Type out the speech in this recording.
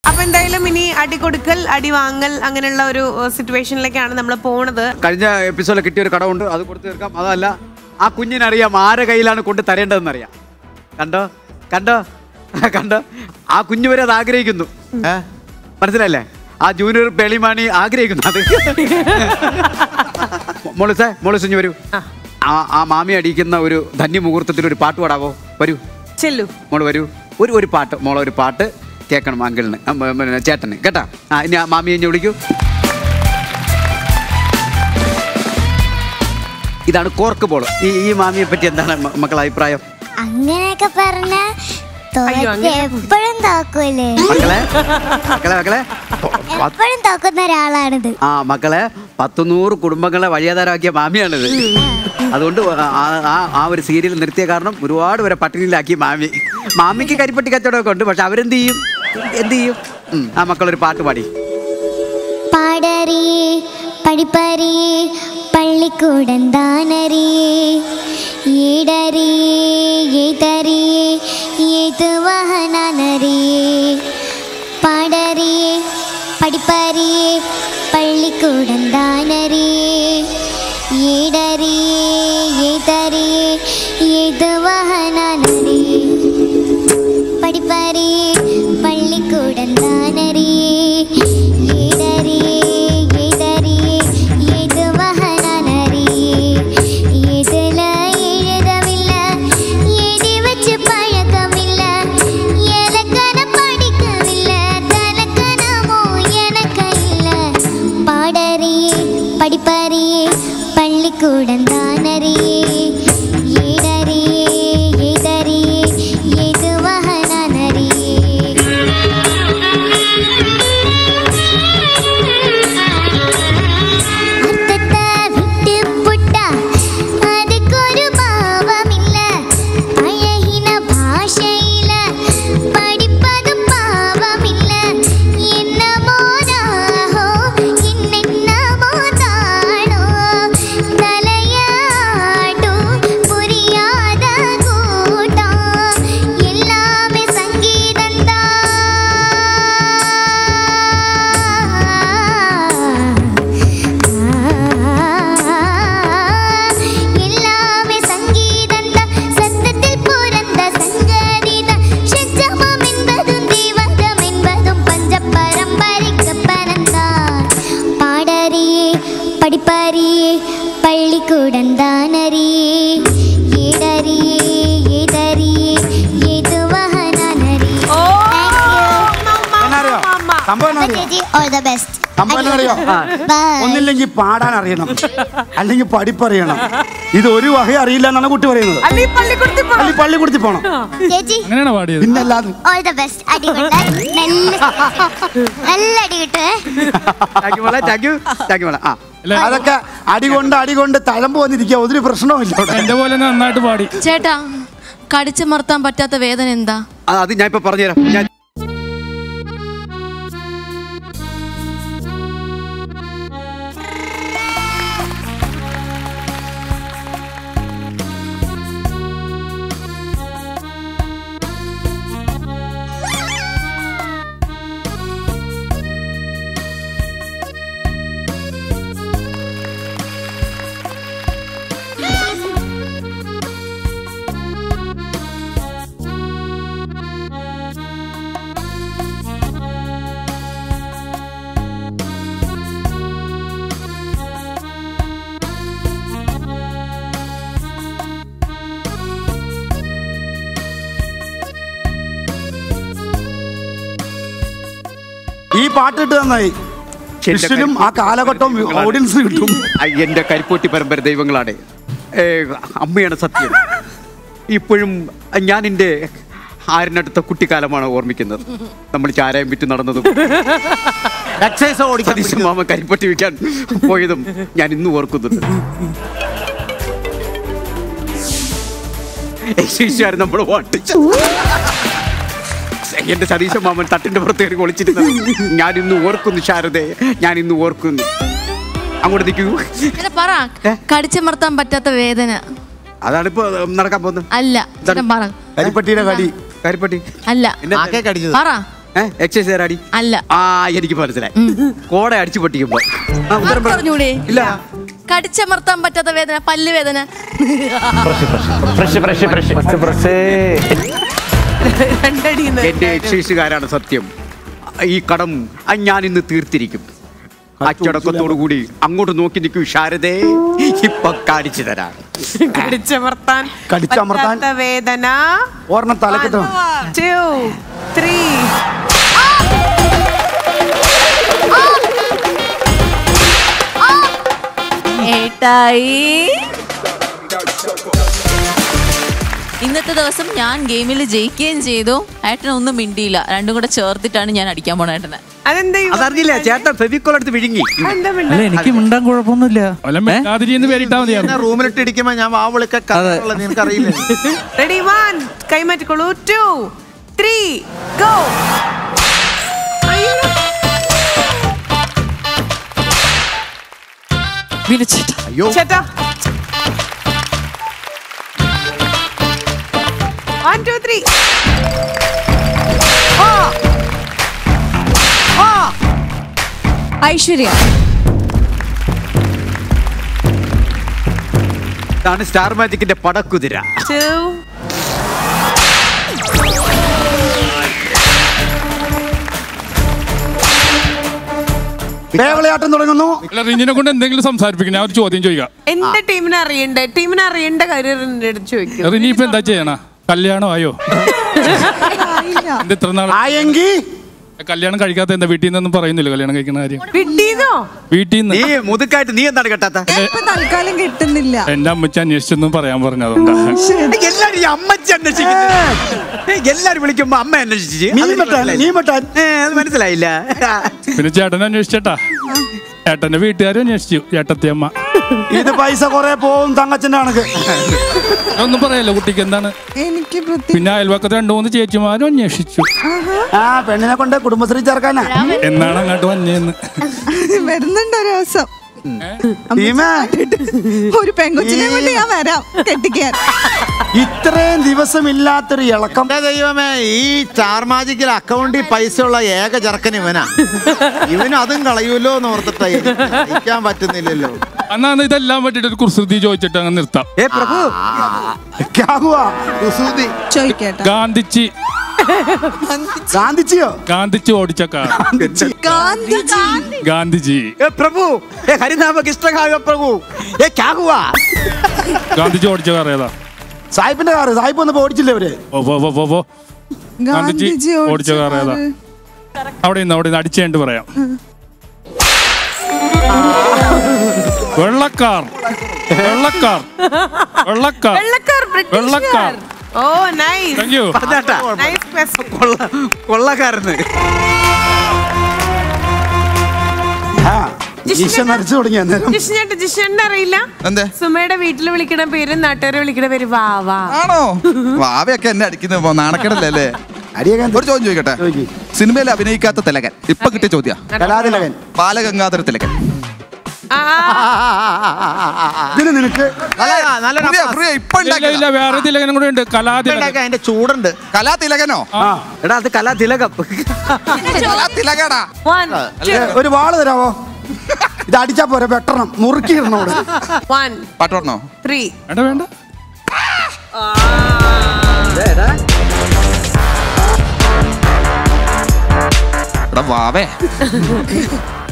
അപ്പൊ എന്തായാലും ഇനി അടി കൊടുക്കൽ അടി വാങ്ങൽ അങ്ങനെയുള്ള ഒരു സിറ്റുവേഷനിലേക്കാണ് നമ്മൾ പോണത്. കഴിഞ്ഞ എപ്പിസോഡിൽ കിട്ടിയ ഒരു കടമുണ്ട്, അത് കൊടുത്തു തീർക്കാം. അതല്ല, ആ കുഞ്ഞിനറിയാം ആരെ കയ്യിലാണ് കൊണ്ട് തരേണ്ടതെന്ന് അറിയാം. കണ്ടോ കണ്ടോ കണ്ടോ, ആ കുഞ്ഞു വരെ അത് ആഗ്രഹിക്കുന്നു. മനസ്സിലല്ലേ? ആ ജൂനിയർ പേളിമാണി ആഗ്രഹിക്കുന്നു അത്. മോളിസ് വരൂ. ആ മാമി അടിക്കുന്ന ഒരു ധന്യമുഹൂർത്തത്തിൽ ഒരു പാട്ട് പാടാവോ? വരൂ ചെല്ലു മോള് വരൂ. ഒരു പാട്ട് മോളെ, ഒരു പാട്ട് കേൾക്കണം അങ്കിളിന്, ചേട്ടന് കേട്ടാ. ഇനി ആ മാമി കഴിഞ്ഞ് വിളിക്കൂ. ഇതാണ് കോർക്ക് ബോൾ. ഈ മാമിയെ പറ്റി എന്താണ് മക്കളുടെ അഭിപ്രായം? അങ്ങനെയൊക്കെ പറഞ്ഞ എപ്പോഴും തോക്കൂലേ? മക്കളെ എപ്പോഴും തോക്കുന്ന ഒരാളാണിത്. ആ മക്കളെ 100 കുടുംബങ്ങളെ വഴിയാധാരമാക്കിയ മാമിയാണിത്. അതുകൊണ്ട് ആ ഒരു സീരിയൽ നിർത്തിയ കാരണം ഒരുപാട് പേരെ പട്ടിണിയിലാക്കി മാമിക്ക് കരിപ്പട്ടി കച്ചവടമൊക്കെ ഉണ്ട്. പക്ഷെ അവരെന്ത് ചെയ്യും? ആ മക്കളൊരു പാട്ട് പാടി. പാടറി പഠിപ്പറി പള്ളിക്കൂടം താനറി ഈടറി ഏതറി ഏത് വഹനറി. പാടറി പഠിപ്പറി പള്ളിക്കൂടം താനറി ഈടറി ഏതറി ഏത് വഹനറി. പഠിപ്പറി പള്ളിക്കൂടം താനറി ഈടറി ഏതറി ഏത് വഹനറി. ഏതില എഴുതമില്ല, എഴുതി വെച്ച് പഴക്കമില്ല, എലക്കന പഠിക്കവില്ല, തലക്കനമോ എനക്കയില്ല. പാടറി പഠിപ്പറി പള്ളിക്കൂടം താനറി ഈടറി ഏതറി ഏത് വഹനറി. പള്ളിക്കൂടം താനറി ഈടറി ഏതറി ഏത് വഹനറി. ചേച്ചി ഓൾ ദ ബെസ്റ്റ്. ഒന്നില്ലെങ്കിൽ പാടാൻ അറിയണം, അല്ലെങ്കിൽ പഠിപ്പറിയണം. ഇത് ഒരു വക അറിയില്ല എന്നാണ് കുട്ടി പറയുന്നത്. പള്ളിക്കൂടത്തിൽ പോണം. ചേച്ചി പിന്നല്ലാതെ ഓൾ ദ ബെസ്റ്റ്. അടി കൊണ്ട് നല്ല അടി കിട്ടുവേ. അതൊക്കെ അടികൊണ്ട് തഴമ്പ് വന്നിരിക്കുക, ഒരു പ്രശ്നവുമില്ല. എന്റെ പോലെ നന്നായിട്ട് പാടി. ചേട്ടാ, കടിച്ചമർത്താൻ പറ്റാത്ത വേദന എന്താ? അത് ഞാൻ ഇപ്പൊ പറഞ്ഞുതരാം. ഈ പാട്ട് ഇട്ട് നന്നായി. ശിഷ്യനും ആ കാലഘട്ടം ഓഡിയൻസ് കിട്ടും. എന്റെ കരിപ്പോട്ടി പരമ്പര ദൈവങ്ങളാണ്. അമ്മയാണ് സത്യം. ഇപ്പോഴും ഞാൻ എൻ്റെ ആരിനടുത്ത കുട്ടിക്കാലമാണ് ഓർമ്മിക്കുന്നത്. നമ്മൾ ചാരായം വിറ്റ് നടന്നതും മാമ കരിപ്പട്ടി വിൽക്കാൻ പോയതും ഞാൻ ഇന്നും ഓർക്കുന്നുണ്ട്. നമ്മൾ ഓട്ടിച്ച എന്റെ സതീശ മാമൻ തട്ടിന്റെ പുറത്തേക്ക് ഒളിച്ചിരുന്നത് ഞാൻ ഇന്ന് ഓർക്കുന്നു. ശാരദേ, ഞാൻ ഇന്ന് ഓർക്കുന്നു. അങ്ങോട്ട് നിൽക്കൂ. കടിച്ചമർത്താൻ പറ്റാത്ത വേദന അതാണിപ്പോ നടക്കാൻ പോകുന്നത്. അല്ല, കരിപ്പട്ടിയുടെ കടി. കരിപ്പട്ടി അല്ല. എക്സസൈസ് ആരാടി? അല്ല. ആ എനിക്ക് മനസ്സിലായി. കോട അടിച്ചു പൊട്ടിക്കുമ്പോ പറഞ്ഞൂടെ? ഇല്ല. കടിച്ചമർത്താൻ പറ്റാത്ത വേദന, പല്ല് വേദന. എന്റെ എക്സസൈസുകാരാണ് സത്യം. ഈ കടം ഞാൻ ഇന്ന് തീർത്തിരിക്കും. അച്ചടക്കത്തോടു കൂടി അങ്ങോട്ട് നോക്കി നിൽക്കൂ ശാരദേ. ഇപ്പൊ കാണിച്ചു തരാം. കടിച്ചമർത്താൻ വേദന. ഒരെണ്ണം തലക്കെട്ടോ. 2 3 ഏട്ടായി, ഇന്നത്തെ ദിവസം ഞാൻ ഗെയിമിൽ ജയിക്കുകയും ചെയ്തു. ഏട്ടനൊന്നും മിണ്ടിയില്ല. രണ്ടും കൂടെ ചേർത്തിട്ടാണ് ഞാൻ അടിക്കാൻ പോണ ഏട്ടനെ. അതറിഞ്ഞില്ല ചേട്ടൻ ഫെവിക്കോൾ എടുത്ത് വിഴുങ്ങി. അല്ല എനിക്ക് മിണ്ടാൻ കുഴപ്പമൊന്നുമില്ല. റൂമിലിട്ട് ഇടിക്കുമ്പോ ഞാൻ വാവിളിക്ക നിനക്കറിയില്ല. റെഡി 1 കൈമാറ്റിക്കോളൂ. 2 3 ഗോ. ചേട്ടാ 1 2 3 ഐശ്വര്യ. ഇതാണ് സ്റ്റാർ മാജിക്കിന്റെ പടക്കുതിര. 2 ദേവളയാട്ടം തുടങ്ങുന്നു. റിഞ്ഞിനെ കൊണ്ട് എന്തെങ്കിലും സംസാരിപ്പിക്കണം. ഒരു ചോദ്യം ചോദിക്കാം. എന്റെ ടീമിനെ അറിയേണ്ട കാര്യം ചോദിക്കും. റിനി ഇപ്പൊ എന്താ ചെയ്യണ? കല്യാണം ആയോ? ഇത്ര നാൾ ആയെങ്കി കല്യാണം കഴിക്കാത്ത എന്താ? വീട്ടിൽ നിന്നൊന്നും പറയുന്നില്ല കല്യാണം കഴിക്കുന്ന കാര്യം. വീട്ടിൽ നിന്ന് നീ മുതുക്കായിട്ട് നീ എന്താണ് കേട്ടാത്ത? തൽക്കാലം കിട്ടുന്നില്ല. എന്റെ അമ്മച്ചി അന്വേഷിച്ചൊന്നും പറയാൻ പറഞ്ഞതുകൊണ്ടാ. എല്ലാരും ഈ അമ്മച്ചി അന്വേഷിക്കുന്നു. എല്ലാരും വിളിക്കുമ്പോ അമ്മ അന്വേഷിച്ച് അത് മനസ്സിലായില്ല. പിന്നെ ചേട്ടൻ അന്വേഷിച്ചേട്ടാ. ചേട്ടന്റെ വീട്ടുകാരും അന്വേഷിച്ചു. ചേട്ടത്തി അമ്മ. ഇത് പൈസ കൊറേ പോവും തങ്കച്ചന്റെ കണക്ക്. ഒന്നും പറയല്ലോ കുട്ടിക്ക് എന്താണ്. പിന്നെ അയൽവക്കത്ത് 2-3 ചേച്ചിമാരും അന്വേഷിച്ചു. ആ പെണ്ണിനെ കൊണ്ട് കുടുംബശ്രീ ചേർക്കാനാ. എന്നാണ് അങ്ങോട്ട് വന്നേന്ന്. വരുന്നുണ്ട് ഒരു ദിവസം. ഒരു പെൺകൊച്ചിനെ കൊണ്ട് ഞാൻ വരാം കെട്ടിക്കാൻ. ഇത്രയും ദിവസമില്ലാത്തൊരു ഇളക്കം. ദൈവമേ, ഈ സ്റ്റാർ മാജിക്കിൽ അക്കൗണ്ടിൽ പൈസ ഉള്ള ഏക ചെറുക്കൻ ഇവനാ. ഇവനും അതും കളയൂലോ എന്ന് ഓർത്തിട്ടാ പറ്റുന്നില്ലല്ലോ. എന്നാ ഇതെല്ലാം പറ്റിട്ട് ഒരു കുസൃതി ചോദിച്ചിട്ട് അങ്ങ് നിർത്താം. ചോദിക്കട്ടെ. ഗാന്ധിജി ഓടിച്ച കാർ. ഗാന്ധിജി പ്രഭു ഹരിനാമ കൃഷ്ണ പ്രഭു ഗാന്ധിജി ഓടിച്ച കാർ ഏതാ? സാഹിബിന്റെ കാറ്. സാഹിബ് ഒന്ന് ഓടിച്ചില്ലേ അവര്? ഗാന്ധിജി ഓടിച്ച കാർ ഏതാ? അവിടെ നിന്ന് അടിച്ചേണ്ട് പറയാം. വെള്ളക്കാർ. വെള്ളക്കാർ. വെള്ളക്കാർ. വെള്ളക്കാർ. Oh nice. Thank you. കൊള്ളക്കാരന് ജിഷ്ണ അറിയില്ല. സുമയുടെ വീട്ടിൽ വിളിക്കണ പേര് നാട്ടുകാരെ വിളിക്കണ പേര് വാവാ ആണോ? വാവയൊക്കെ എന്നെ അടിക്കുന്ന നാണക്കേടല്ലേ? ഒരു ചോദ്യം ചോദിക്കട്ടെ. സിനിമയിൽ അഭിനയിക്കാത്ത തിലകൻ. ഇപ്പൊ കിട്ടിയ ചോദ്യം. കലാതിലകൻ. ബാലഗംഗാധര തിലകൻ. വേറെ തിലകനും കൂടെ ഉണ്ട്. കലാതിലകൻ. അതിന്റെ ചൂടുണ്ട്. കലാതിലകനോ? എടാ അത് കലാതിലകം. കലാതിലകടാ. ഒരു വാള് തരാവോ? ഇത് അടിച്ചാ പോരെ, വെട്ടണം, മുറുക്കിയിടണോട്. 1 പാട്ടോർണോ? 3 വേണ്ട. വാവേ